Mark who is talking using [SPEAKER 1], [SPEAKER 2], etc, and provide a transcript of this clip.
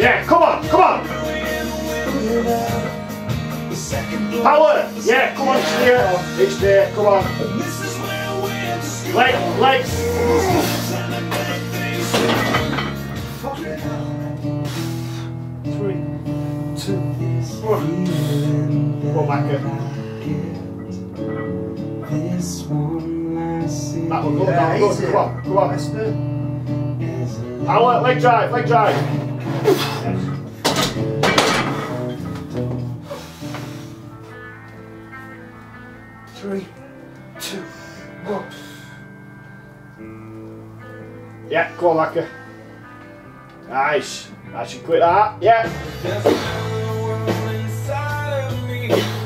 [SPEAKER 1] Yeah, come on, come on. Power. Yeah, come on, it's there, come on. Legs. 3, 2, 1. Go back in. That will go down, good. Come on, come on. Power, leg drive. Yes. 3, 2, 1. Yeah, go on, Lacquer. Nice. Nice and quick that. Yeah.